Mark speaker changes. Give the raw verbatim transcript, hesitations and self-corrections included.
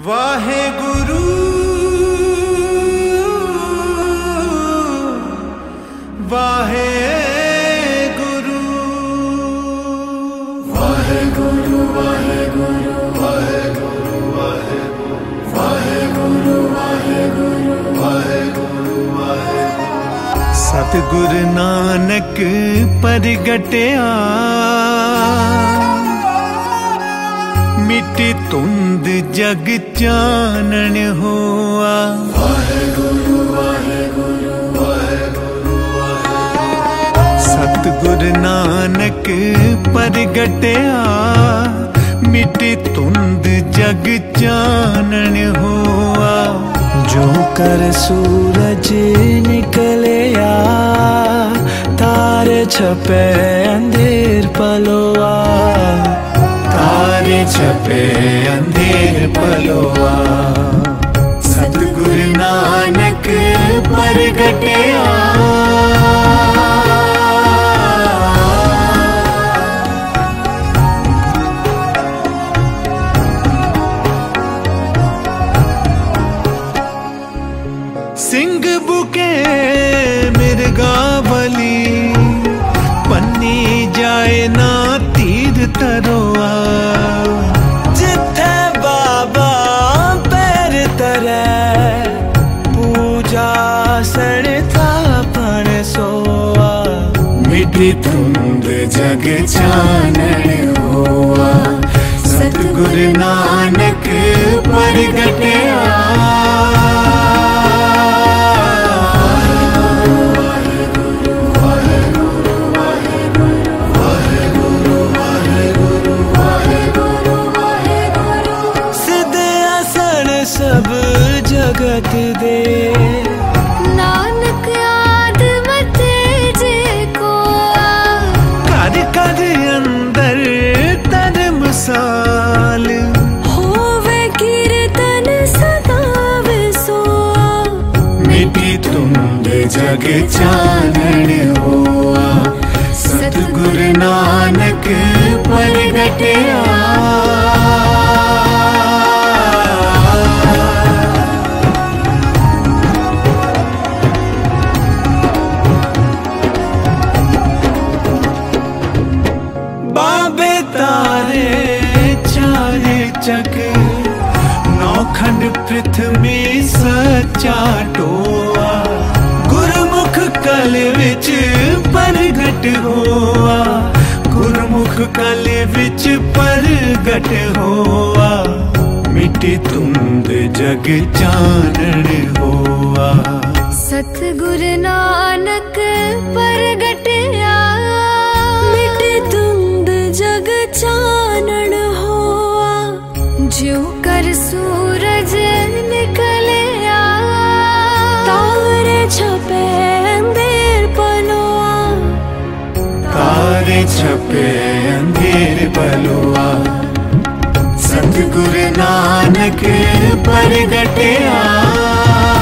Speaker 1: वाहेगुरु वाहेगुरु वाहेगुरु वाहेगुरु वाहेगुरु वाहेगुरु वाहेगुरु वाहेगुरु वाहेगुरु। सतगुरु नानक परगटिया मिट्टी तुंद जग चानन होआ। वाहेगुरु वाहेगुरु वाहेगुरु वाहेगुरु। सतगुरु नानक परगटिया मिट्टी तुंद जग चानन होआ।
Speaker 2: जो कर सूरज निकलिया तारे छपे अंधेर पलोआ।
Speaker 1: तारे छपे अंधेर पलोआ। सतगुरु नानक परगटिया सिंह बुके मिर्गावली पन्नी जाए ना तीर तरोआ।
Speaker 2: जिथे बाबा पैर तरे पूजा सड़ता पण सोआ।
Speaker 1: मिट्टी तुंद जग चानन होआ। सतगुरु नानक परगटिया
Speaker 2: सब जगत दे।
Speaker 3: नानक आदमत जे को
Speaker 2: कर कर अंदर धर्मसाल।
Speaker 3: होवे कीर्तन सदा विसोआ।
Speaker 1: मिट्टी तुंद जग चानन होआ। सतगुरु नानक परगटिया चक नौखंड पृथ्वी सच्चा टोआ। गुरमुख कल विच परगट होआ। गुरमुख कल विच परगट होआ। मिट्टी तुंद जग चानन होआ।
Speaker 3: सतगुरु नानक परगटिया मिट्टी तुंद जग चानन होआ। जो कर सूरज निकलिया तारे छपे अंधेर पलोआ।
Speaker 1: तारे छपे अंधेर पलोआ। सतगुरु नानक परगटिया।